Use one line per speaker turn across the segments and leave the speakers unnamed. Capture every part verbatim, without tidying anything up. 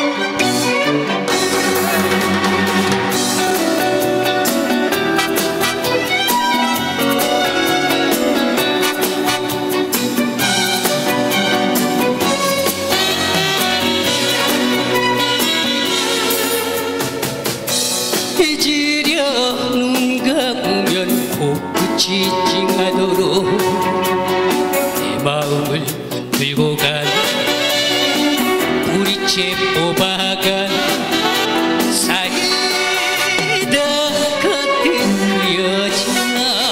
잊으려 눈 감으면 코끝이 찡하도록 내 마음을 들고 간 우리채 뽑아간 사이다 같은 그 여자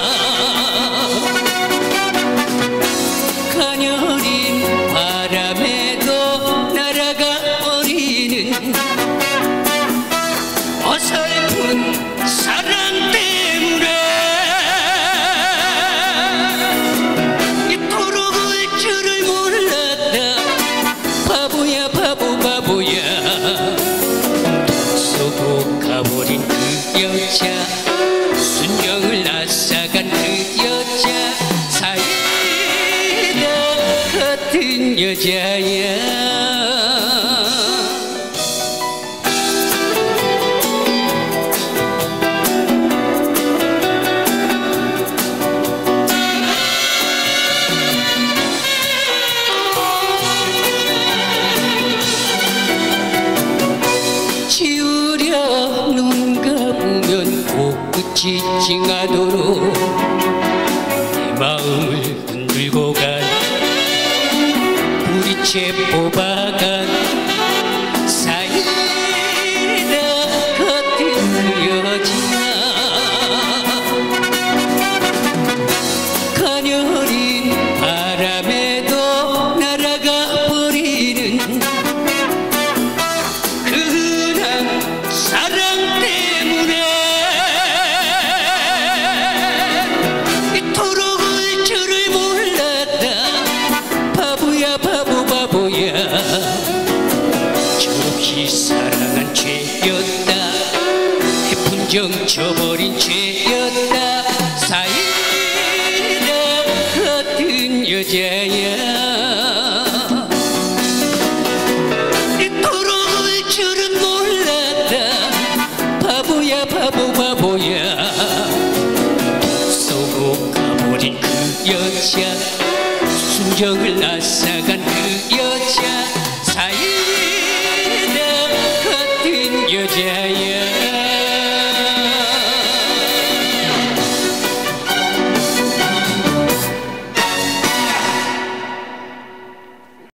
가녀린 바람에도 날아가 버리는 어설픈 사랑 때문에 이토록 울 줄을 몰랐다. 바보야 바보 바보야. 쏘고 가버린 그 여자, 순정을 앗아간 그 여자, 사이다 같은 여자야. 지우려 눈 감으면 코끝이 찡하도록 내 마음을 흔들고 간 우리채 뽑아간 사이다 같은 그 여자 가녀린 바람에도 날아가 버리는 사랑 때문에 이토록 울 줄을 몰랐다. 바보야 바보 바보야. 저렇게 사랑한 죄였다. 해픈 정처